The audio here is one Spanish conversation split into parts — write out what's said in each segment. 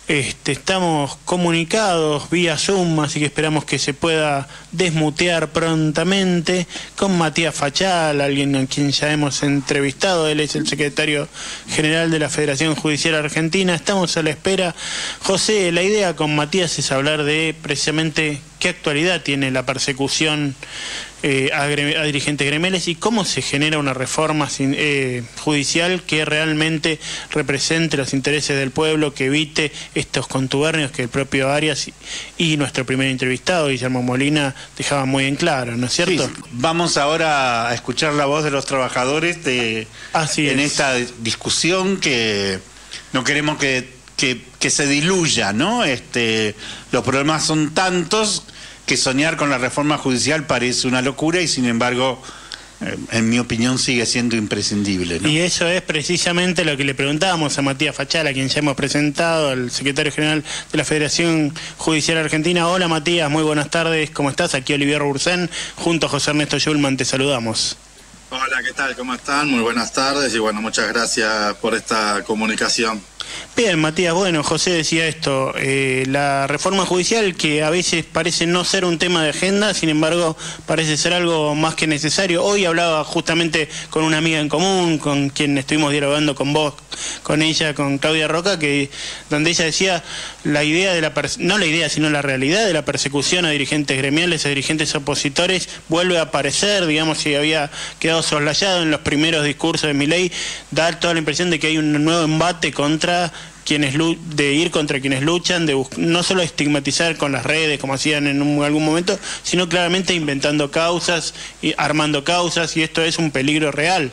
Estamos comunicados vía Zoom, así que esperamos que se pueda desmutear prontamente con Matías Fachal, alguien a quien ya hemos entrevistado. Él es el secretario general de la Federación Judicial Argentina. Estamos a la espera. José, la idea con Matías es hablar de precisamente qué actualidad tiene la persecución a dirigentes gremiales y cómo se genera una reforma judicial que realmente represente los intereses del pueblo, que evite estos contubernios que el propio Arias y nuestro primer entrevistado, Guillermo Molina, dejaban muy en claro, ¿no es cierto? Sí, vamos ahora a escuchar la voz de los trabajadores en esta discusión que no queremos que se diluya, ¿no? Los problemas son tantos que soñar con la reforma judicial parece una locura y sin embargo, en mi opinión, sigue siendo imprescindible, ¿no? Y eso es precisamente lo que le preguntábamos a Matías Fachal, a quien ya hemos presentado, al secretario general de la Federación Judicial Argentina. Hola Matías, muy buenas tardes, ¿cómo estás? Aquí Olivier Bursén, junto a José Ernesto Schulman, te saludamos. Hola, ¿qué tal? ¿Cómo están? Muy buenas tardes y bueno, muchas gracias por esta comunicación. Bien, Matías, bueno, José decía esto, la reforma judicial que a veces parece no ser un tema de agenda, sin embargo parece ser algo más que necesario. Hoy hablaba justamente con una amiga en común, con quien estuvimos dialogando con vos, con ella, con Claudia Roca, donde ella decía la idea de no la idea, sino la realidad de la persecución a dirigentes gremiales, a dirigentes opositores, vuelve a aparecer, digamos, si había quedado soslayado en los primeros discursos de Milei, da toda la impresión de que hay un nuevo embate contra quienes luchan, de no solo estigmatizar con las redes como hacían en algún momento, sino claramente inventando causas y armando causas, y esto es un peligro real.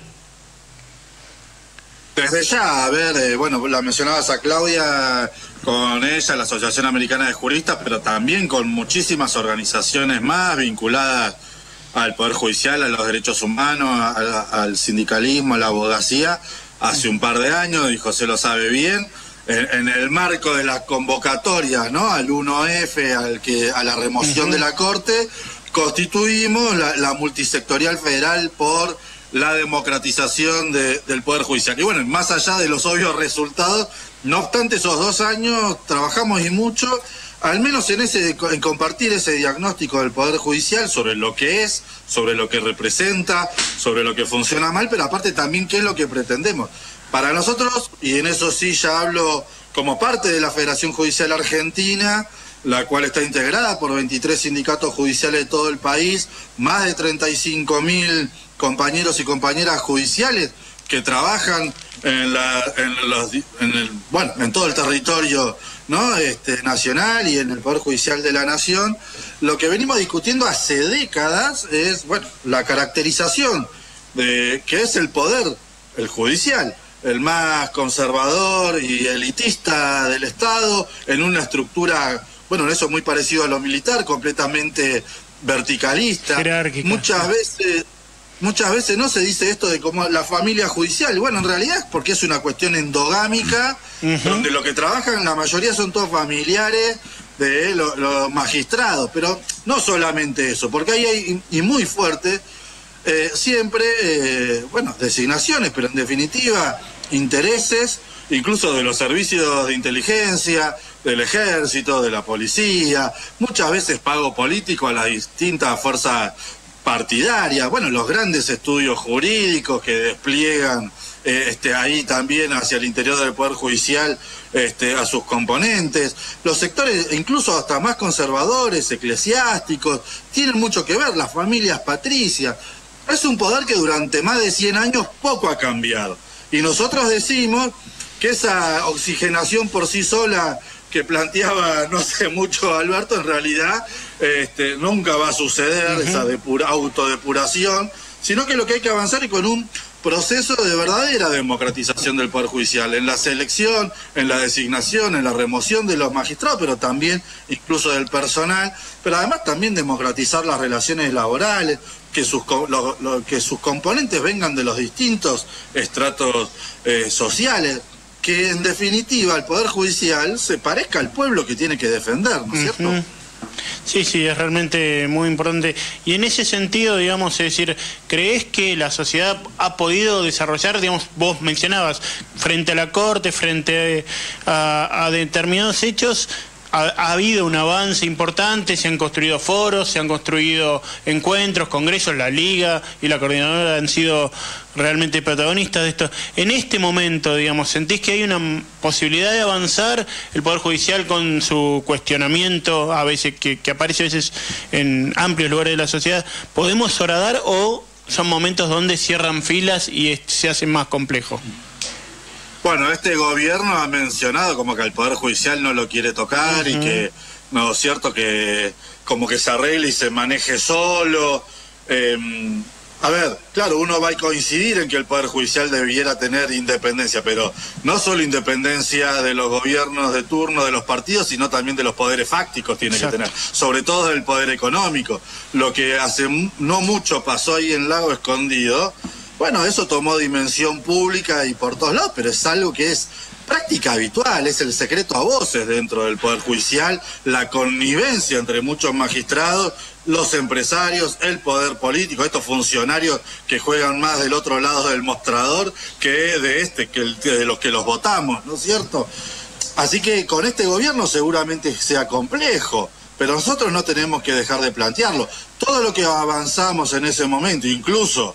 Desde ya, a ver, bueno, la mencionabas a Claudia, con ella, la Asociación Americana de Juristas, pero también con muchísimas organizaciones más vinculadas al Poder Judicial, a los derechos humanos, al sindicalismo, a la abogacía, hace un par de años, y José lo sabe bien, en el marco de las convocatorias, ¿no?, al 1F, a la remoción de la Corte, constituimos la multisectorial federal por la democratización del Poder Judicial. Y bueno, más allá de los obvios resultados, no obstante esos 2 años trabajamos y mucho, al menos en compartir ese diagnóstico del Poder Judicial sobre lo que es, sobre lo que representa, sobre lo que funciona mal, pero aparte también qué es lo que pretendemos. Para nosotros, y en eso sí ya hablo como parte de la Federación Judicial Argentina, la cual está integrada por 23 sindicatos judiciales de todo el país, más de 35.000 compañeros y compañeras judiciales que trabajan en todo el territorio, ¿no?, nacional y en el Poder Judicial de la Nación. Lo que venimos discutiendo hace décadas es, bueno, la caracterización de qué es el poder, el judicial, el más conservador y elitista del Estado, en una estructura, bueno, eso es muy parecido a lo militar, completamente verticalista. Jerárquica. Muchas veces no se dice esto de como la familia judicial. Bueno, en realidad es porque es una cuestión endogámica, donde lo que trabajan la mayoría son todos familiares de los magistrados. Pero no solamente eso, porque ahí hay, y muy fuerte, siempre, bueno, designaciones, pero en definitiva intereses, incluso de los servicios de inteligencia, del ejército, de la policía, muchas veces pago político a las distintas fuerzas partidarias, bueno, los grandes estudios jurídicos que despliegan ahí también hacia el interior del Poder Judicial a sus componentes, los sectores incluso hasta más conservadores, eclesiásticos, tienen mucho que ver, las familias patricias. Es un poder que durante más de 100 años poco ha cambiado. Y nosotros decimos que esa oxigenación por sí sola que planteaba no sé mucho Alberto, en realidad nunca va a suceder, esa autodepuración, sino que lo que hay que avanzar es con un proceso de verdadera democratización del Poder Judicial, en la selección, en la designación, en la remoción de los magistrados, pero también incluso del personal, pero además también democratizar las relaciones laborales, que sus componentes vengan de los distintos estratos sociales, que en definitiva el Poder Judicial se parezca al pueblo que tiene que defender, ¿no es cierto? Sí, sí, es realmente muy importante. Y en ese sentido, digamos, es decir, ¿crees que la sociedad ha podido desarrollar, digamos, vos mencionabas, frente a la Corte, frente a determinados hechos, ha habido un avance importante, se han construido foros, se han construido encuentros, congresos, la Liga y la Coordinadora han sido realmente protagonistas de esto. En este momento, digamos, ¿sentís que hay una posibilidad de avanzar el Poder Judicial con su cuestionamiento, a veces que aparece a veces en amplios lugares de la sociedad? ¿Podemos horadar o son momentos donde cierran filas y se hace más complejo? Bueno, este gobierno ha mencionado como que el Poder Judicial no lo quiere tocar y que, no es cierto, que como que se arregle y se maneje solo. A ver, claro, uno va a coincidir en que el Poder Judicial debiera tener independencia, pero no solo independencia de los gobiernos de turno, de los partidos, sino también de los poderes fácticos tiene que tener, sobre todo del poder económico. Lo que hace no mucho pasó ahí en Lago Escondido, bueno, eso tomó dimensión pública y por todos lados, pero es algo que es práctica habitual, es el secreto a voces dentro del Poder Judicial, la connivencia entre muchos magistrados, los empresarios, el poder político, estos funcionarios que juegan más del otro lado del mostrador que de los que los votamos, ¿no es cierto? Así que con este gobierno seguramente sea complejo, pero nosotros no tenemos que dejar de plantearlo. Todo lo que avanzamos en ese momento, incluso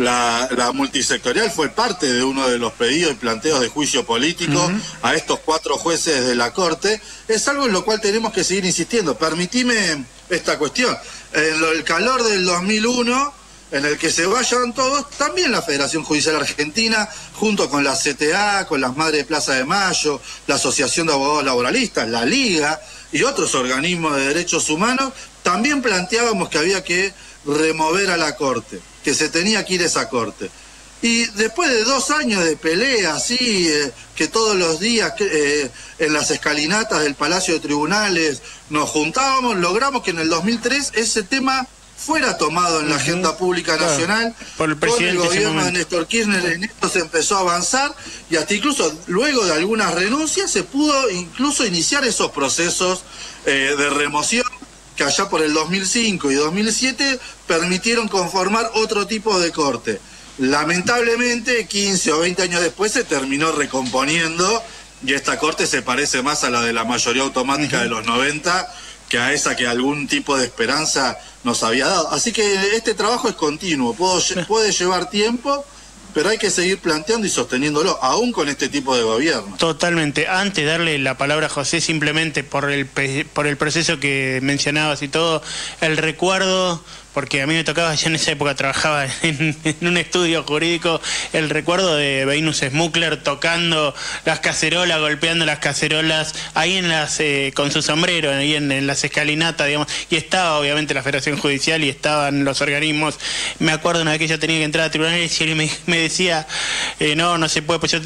la multisectorial, fue parte de uno de los pedidos y planteos de juicio político a estos 4 jueces de la Corte. Es algo en lo cual tenemos que seguir insistiendo. Permitime esta cuestión. En el calor del 2001, en el que se vayan todos, también la Federación Judicial Argentina, junto con la CTA, con las Madres de Plaza de Mayo, la Asociación de Abogados Laboralistas, la Liga y otros organismos de derechos humanos, también planteábamos que había que remover a la Corte, que se tenía que ir a esa Corte. Y después de 2 años de pelea, así, que todos los días en las escalinatas del Palacio de Tribunales nos juntábamos, logramos que en el 2003 ese tema fuera tomado en la agenda pública nacional. Por el presidente. Con el gobierno de Néstor Kirchner en esto se empezó a avanzar y hasta incluso luego de algunas renuncias se pudo incluso iniciar esos procesos de remoción que allá por el 2005 y 2007 permitieron conformar otro tipo de corte. Lamentablemente, 15 o 20 años después se terminó recomponiendo y esta corte se parece más a la de la mayoría automática de los 90 que a esa que algún tipo de esperanza nos había dado. Así que este trabajo es continuo, puede llevar tiempo, pero hay que seguir planteando y sosteniéndolo, aún con este tipo de gobierno. Totalmente. Antes de darle la palabra a José, simplemente por el proceso que mencionabas y todo, el recuerdo, porque a mí me tocaba, ya en esa época trabajaba en un estudio jurídico, el recuerdo de Venus Smukler tocando las cacerolas, golpeando las cacerolas, ahí en con su sombrero, ahí en las escalinatas, digamos, y estaba obviamente la Federación Judicial y estaban los organismos. Me acuerdo una vez que yo tenía que entrar a tribunales y él me decía, no se puede, pues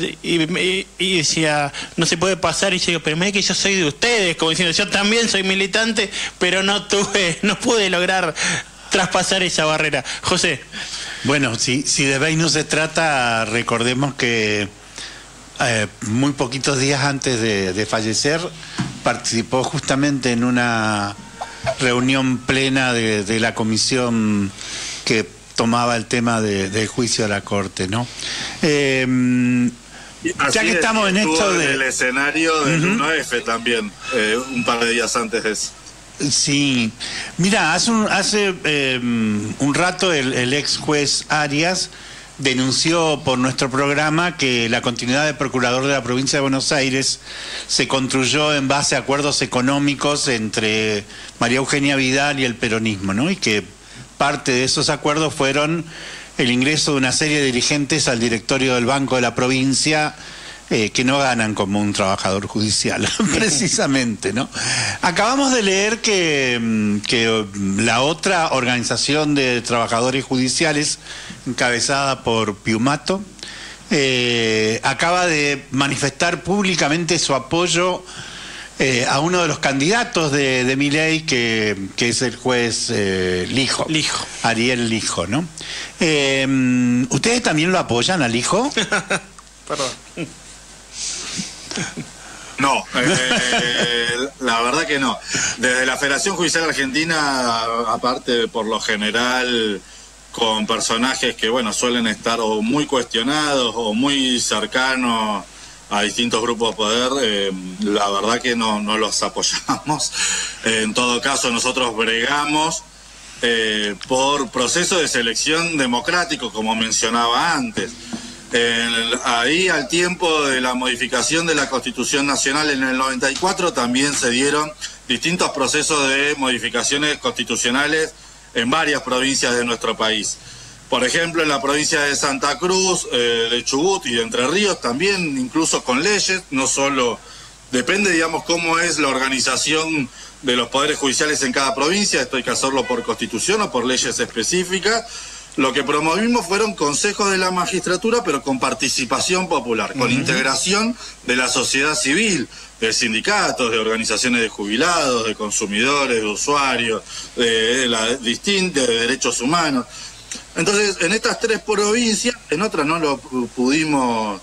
y decía, no se puede pasar, y yo digo, pero me que yo soy de ustedes, como diciendo, yo también soy militante, pero no pude lograr traspasar esa barrera. José. Bueno, si de Venus se trata, recordemos que muy poquitos días antes de fallecer participó justamente en una reunión plena de la comisión que tomaba el tema del juicio a la Corte, ¿no? Ya que estamos en esto del escenario del 1F también, un par de días antes de eso. Sí, mira, hace un rato el ex juez Arias denunció por nuestro programa que la continuidad de procurador de la provincia de Buenos Aires se construyó en base a acuerdos económicos entre María Eugenia Vidal y el peronismo, ¿no? Y que parte de esos acuerdos fueron el ingreso de una serie de dirigentes al directorio del Banco de la Provincia, que no ganan como un trabajador judicial, precisamente, ¿no? Acabamos de leer que la otra organización de trabajadores judiciales, encabezada por Piumato, acaba de manifestar públicamente su apoyo a uno de los candidatos de Milei, que es el juez Lijo. Ariel Lijo, ¿no? ¿Ustedes también lo apoyan a Lijo? Perdón. No, la verdad que no. Desde la Federación Judicial Argentina, aparte por lo general con personajes que, bueno, suelen estar o muy cuestionados o muy cercanos a distintos grupos de poder, la verdad que no los apoyamos. En todo caso, nosotros bregamos por proceso de selección democrático, como mencionaba antes. Ahí, al tiempo de la modificación de la Constitución Nacional en el 94, también se dieron distintos procesos de modificaciones constitucionales en varias provincias de nuestro país. Por ejemplo, en la provincia de Santa Cruz, de Chubut y de Entre Ríos, también incluso con leyes, no solo, depende, digamos, cómo es la organización de los poderes judiciales en cada provincia, esto hay que hacerlo por constitución o por leyes específicas. Lo que promovimos fueron consejos de la magistratura, pero con participación popular, con integración de la sociedad civil, de sindicatos, de organizaciones de jubilados, de consumidores, de usuarios, de derechos humanos. Entonces, en estas 3 provincias, en otras no lo pudimos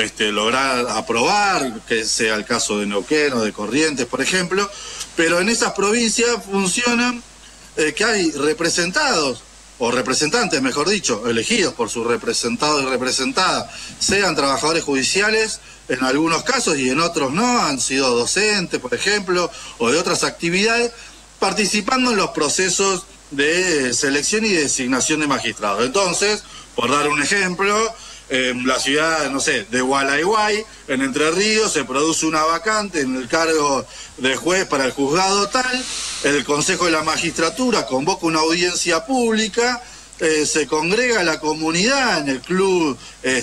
lograr aprobar, que sea el caso de Neuquén o de Corrientes, por ejemplo, pero en esas provincias funcionan que hay representados, o representantes, mejor dicho, elegidos por sus representados y representadas, sean trabajadores judiciales en algunos casos y en otros no, han sido docentes, por ejemplo, o de otras actividades, participando en los procesos de selección y designación de magistrados. Entonces, por dar un ejemplo, en la ciudad, no sé, de Gualeguay, en Entre Ríos, se produce una vacante en el cargo de juez para el juzgado tal, el Consejo de la Magistratura convoca una audiencia pública, se congrega la comunidad en el club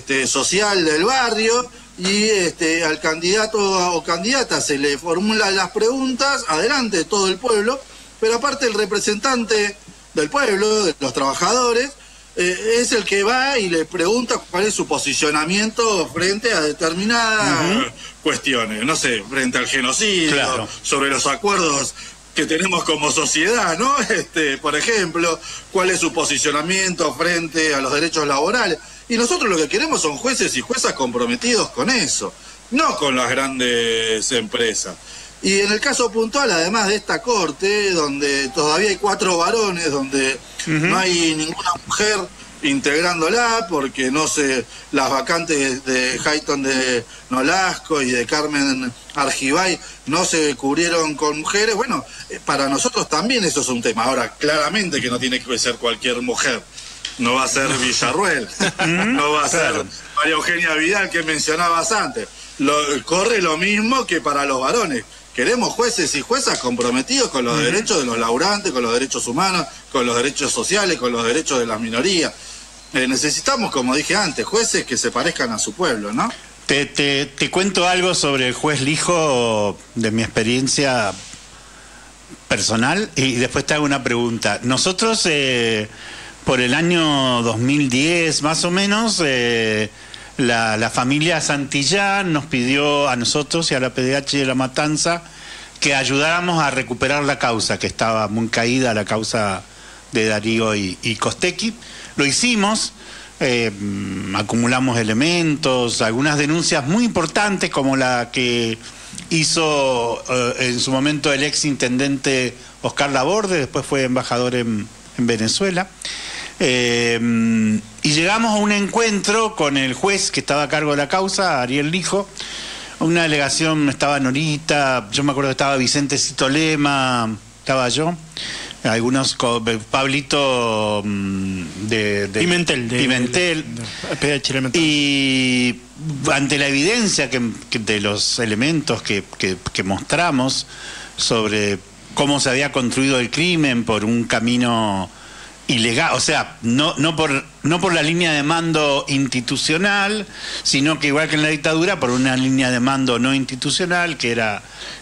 social del barrio y al candidato o candidata se le formulan las preguntas, adelante de todo el pueblo, pero aparte el representante del pueblo, de los trabajadores, es el que va y le pregunta cuál es su posicionamiento frente a determinadas cuestiones, no sé, frente al genocidio, claro, sobre los acuerdos que tenemos como sociedad, ¿no? Por ejemplo, cuál es su posicionamiento frente a los derechos laborales. Y nosotros lo que queremos son jueces y juezas comprometidos con eso, no con las grandes empresas. Y en el caso puntual, además de esta corte, donde todavía hay 4 varones, donde no hay ninguna mujer integrándola, porque no sé, las vacantes de Hayton de Nolasco y de Carmen Argibay no se cubrieron con mujeres, bueno, para nosotros también eso es un tema. Ahora, claramente que no tiene que ser cualquier mujer, no va a ser Villarruel, no va a ser María Eugenia Vidal que mencionabas antes, corre lo mismo que para los varones. Queremos jueces y juezas comprometidos con los derechos de los laburantes, con los derechos humanos, con los derechos sociales, con los derechos de las minorías. Necesitamos, como dije antes, jueces que se parezcan a su pueblo, ¿no? Te cuento algo sobre el juez Lijo de mi experiencia personal y después te hago una pregunta. Nosotros, por el año 2010 más o menos, la familia Santillán nos pidió a nosotros y a la PDH de La Matanza que ayudáramos a recuperar la causa, que estaba muy caída, la causa de Darío y Costecchi. Lo hicimos, acumulamos elementos, algunas denuncias muy importantes como la que hizo en su momento el ex intendente Oscar Laborde, después fue embajador en Venezuela. Y llegamos a un encuentro con el juez que estaba a cargo de la causa, Ariel Lijo. Una delegación, estaba Norita, yo me acuerdo que estaba Vicente Citolema, estaba yo, algunos, Pablito Pimentel, y ante la evidencia de los elementos que mostramos sobre cómo se había construido el crimen por un camino ilegal, o sea, no por la línea de mando institucional, sino que igual que en la dictadura, por una línea de mando no institucional, que era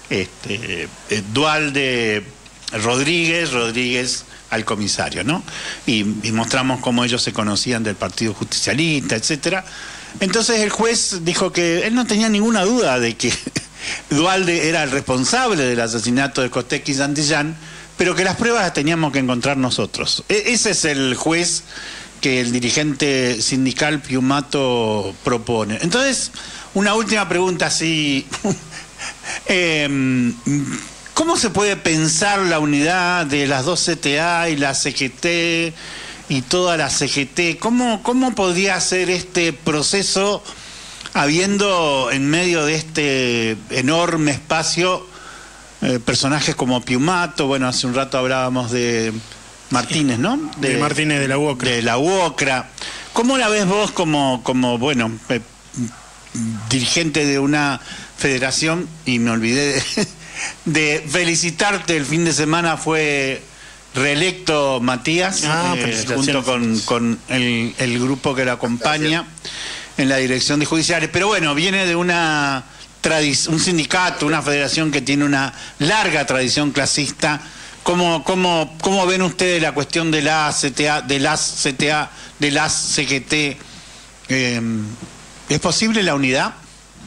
Dualde Rodríguez al comisario, ¿no? Y mostramos cómo ellos se conocían del Partido Justicialista, etcétera. Entonces el juez dijo que él no tenía ninguna duda de que Dualde era el responsable del asesinato de Costecchi y Santillán, pero que las pruebas las teníamos que encontrar nosotros. Ese es el juez que el dirigente sindical Piumato propone. Entonces, una última pregunta así, ¿Cómo se puede pensar la unidad de las dos CTA y la CGT y toda la CGT? ¿Cómo podría ser este proceso habiendo en medio de este enorme espacio personajes como Piumato? Bueno, hace un rato hablábamos de Martínez, ¿no? De Martínez de la UOCRA. De la UOCRA. ¿Cómo la ves vos como bueno, dirigente de una federación? Y me olvidé de felicitarte, el fin de semana fue reelecto Matías, junto con el grupo que lo acompaña en la dirección de judiciales. Pero bueno, viene de un sindicato, una federación que tiene una larga tradición clasista. ¿Cómo ven ustedes la cuestión de la CTA, de las CTA, de las CGT? ¿Es posible la unidad?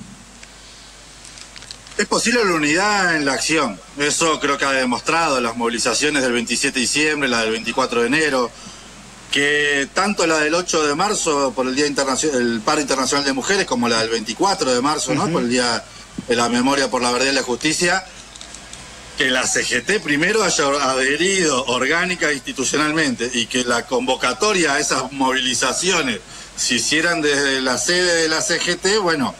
Es posible la unidad en la acción. Eso creo que ha demostrado las movilizaciones del 27 de diciembre, la del 24 de enero, que tanto la del 8 de marzo por el Día Internacional, el Paro Internacional de Mujeres, como la del 24 de marzo, ¿no? Por el Día de la Memoria por la Verdad y la Justicia, que la CGT primero haya adherido orgánica e institucionalmente y que la convocatoria a esas movilizaciones se hicieran desde la sede de la CGT, bueno,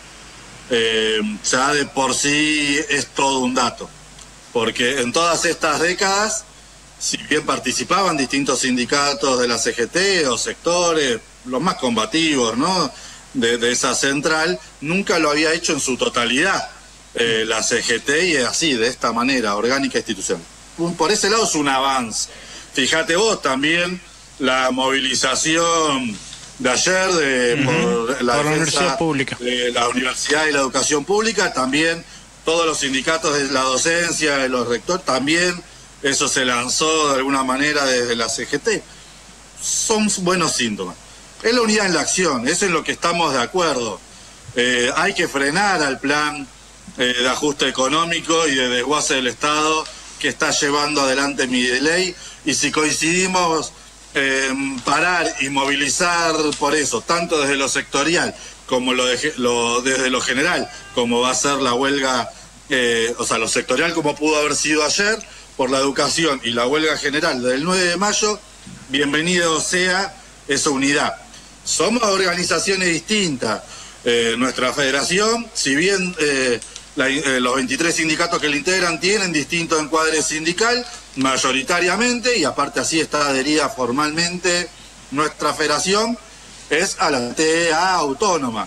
ya de por sí es todo un dato, porque en todas estas décadas, si bien participaban distintos sindicatos de la CGT o sectores, los más combativos, ¿no?, de esa central, nunca lo había hecho en su totalidad la CGT, y es así, de esta manera, orgánica institucional. Por ese lado es un avance. Fíjate vos también la movilización de ayer por la universidad pública, de la universidad y la educación pública, también todos los sindicatos de la docencia, de los rectores, también eso se lanzó de alguna manera desde la CGT. Son buenos síntomas. Es la unidad en la acción, eso es en lo que estamos de acuerdo. Hay que frenar al plan de ajuste económico y de desguace del Estado que está llevando adelante Milei, y si coincidimos parar y movilizar por eso, tanto desde lo sectorial como desde lo general, como va a ser la huelga, o sea, lo sectorial como pudo haber sido ayer por la educación, y la huelga general del 9 de mayo, bienvenido sea esa unidad. Somos organizaciones distintas. Nuestra federación, si bien los 23 sindicatos que la integran tienen distinto encuadre sindical, mayoritariamente, y aparte así está adherida formalmente nuestra federación, es a la CTA autónoma.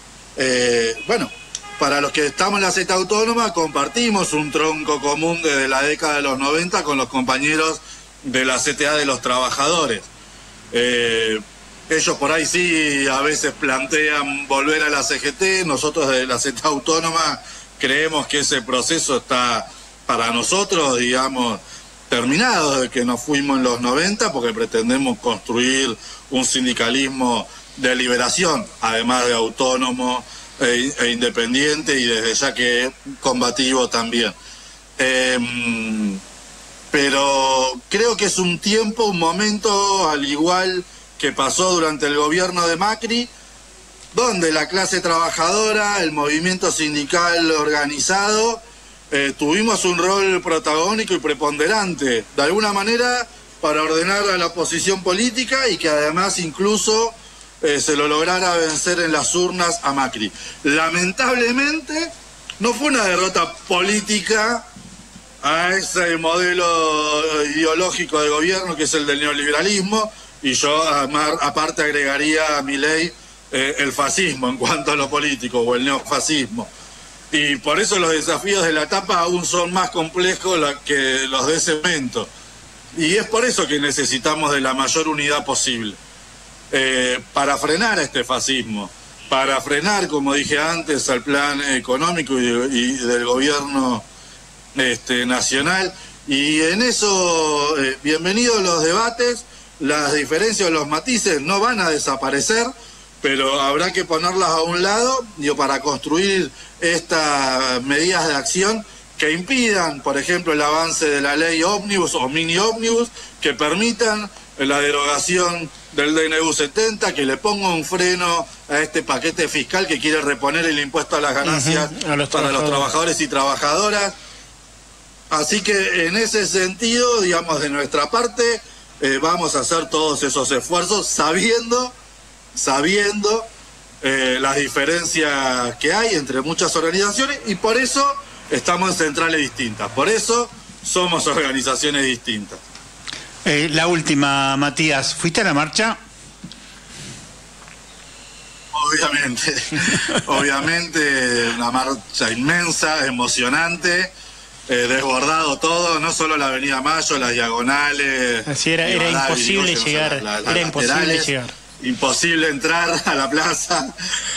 Bueno, para los que estamos en la CTA autónoma, compartimos un tronco común desde la década de los 90 con los compañeros de la CTA de los trabajadores. Ellos por ahí sí a veces plantean volver a la CGT, nosotros de la CTA autónoma creemos que ese proceso está para nosotros, digamos, terminado, de que nos fuimos en los 90, porque pretendemos construir un sindicalismo de liberación, además de autónomo e independiente, y desde ya que combativo también. Pero creo que es un tiempo, un momento, al igual que pasó durante el gobierno de Macri, donde la clase trabajadora, el movimiento sindical organizado, tuvimos un rol protagónico y preponderante, de alguna manera, para ordenar a la oposición política, y que además incluso se lo lograra vencer en las urnas a Macri. Lamentablemente, no fue una derrota política a ese modelo ideológico de gobierno que es el del neoliberalismo, y yo aparte agregaría a Milei el fascismo en cuanto a lo político, o el neofascismo. Y por eso los desafíos de la etapa aún son más complejos que los de ese momento. Y es por eso que necesitamos de la mayor unidad posible, para frenar a este fascismo, para frenar, como dije antes, al plan económico y del gobierno nacional. Y en eso, bienvenidos los debates, las diferencias, los matices no van a desaparecer, pero habrá que ponerlas a un lado, para construir estas medidas de acción que impidan, por ejemplo, el avance de la ley ómnibus o mini ómnibus, que permitan la derogación del DNU 70, que le ponga un freno a este paquete fiscal que quiere reponer el impuesto a las ganancias para los trabajadores y trabajadoras. Así que en ese sentido, digamos, de nuestra parte, vamos a hacer todos esos esfuerzos sabiendo las diferencias que hay entre muchas organizaciones, y por eso estamos en centrales distintas, por eso somos organizaciones distintas. La última, Matías, ¿fuiste a la marcha? Obviamente, una marcha inmensa, emocionante, desbordado todo, no solo la Avenida Mayo, las diagonales. Así era imposible llegar, era imposible llegar. Imposible entrar a la plaza.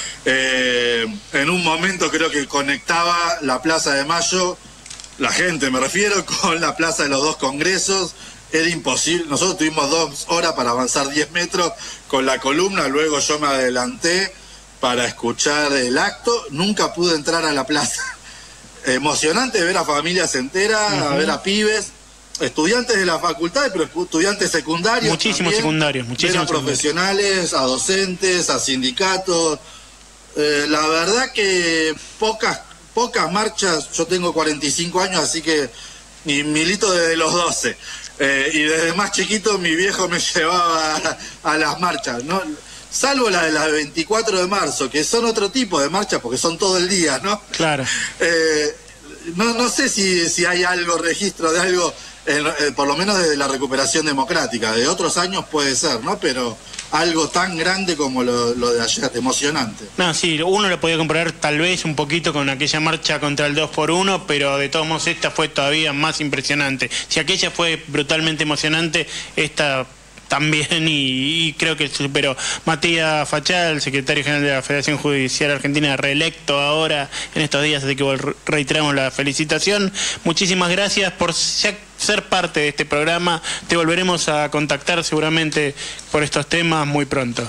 En un momento creo que conectaba la Plaza de Mayo, la gente me refiero, con la Plaza de los Dos Congresos. Era imposible, nosotros tuvimos 2 horas para avanzar 10 metros con la columna, luego yo me adelanté para escuchar el acto, nunca pude entrar a la plaza. Emocionante ver a familias enteras, a ver a pibes, estudiantes de las facultades, pero estudiantes secundarios. Muchísimos secundarios, muchísimos. Ver a profesionales, a docentes, a sindicatos. La verdad que pocas marchas, yo tengo 45 años, así que milito desde los 12. Y desde más chiquito mi viejo me llevaba a las marchas, ¿no? Salvo la de las 24 de marzo, que son otro tipo de marchas porque son todo el día, ¿no? Claro. No sé si hay registro de algo, por lo menos desde la recuperación democrática. De otros años puede ser, ¿no? Pero algo tan grande como lo de ayer, emocionante. No, sí, uno lo podía comparar tal vez un poquito con aquella marcha contra el 2x1, pero de todos modos esta fue todavía más impresionante. Si aquella fue brutalmente emocionante, esta también, y creo que superó. Matías Fachal, secretario general de la Federación Judicial Argentina, reelecto ahora en estos días, así que reiteramos la felicitación. Muchísimas gracias por ser parte de este programa. Te volveremos a contactar seguramente por estos temas muy pronto.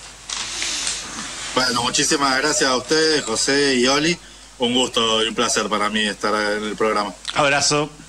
Bueno, muchísimas gracias a ustedes, José y Oli. Un gusto y un placer para mí estar en el programa. Abrazo.